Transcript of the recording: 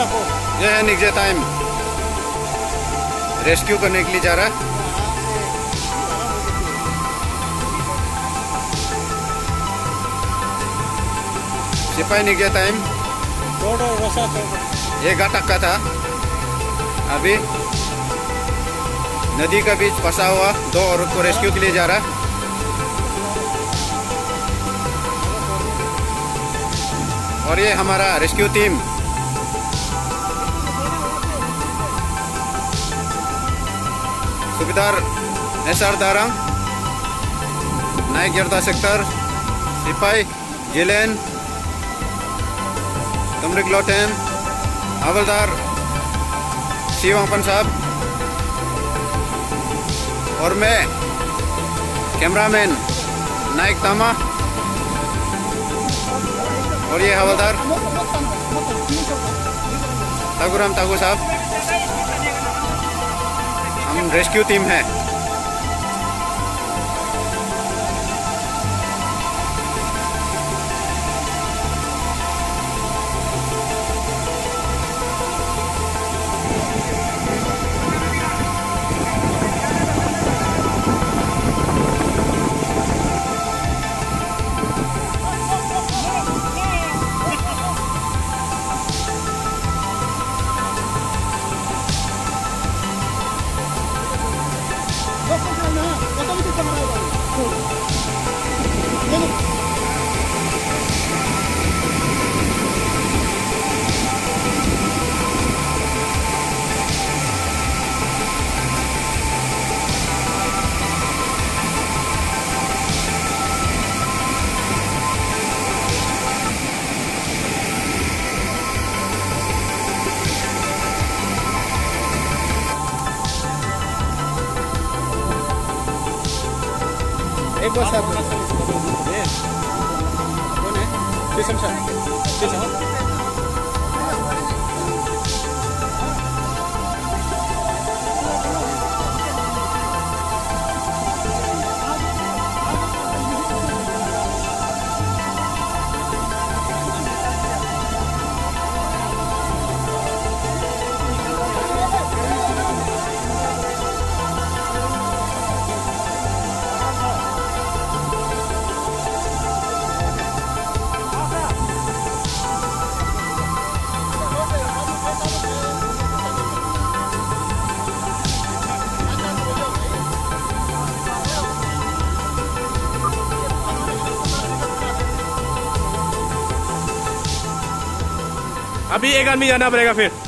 ये है निकजे time rescue करने के लिए जा रहा है। सिपाही निकजे टाइम 1 अटक का था। अभी नदी का बीच फंसा हुआ 2 औरत को रेस्क्यू के लिए जा रहा है। और ये हमारा रेस्क्यू टीम सुबेदार SR दारंग, नायक यादव सेक्टर, सिपाही जिलेन, तमरिक लोटेन, हवलदार शिवांपन साहब और मैं कैमरामैन नायक तामा और ये हवलदार तागुराम तागु साहब। हम रेस्क्यू टीम है। एक बस आप कौन है? अभी एक आदमी जाना पड़ेगा फिर।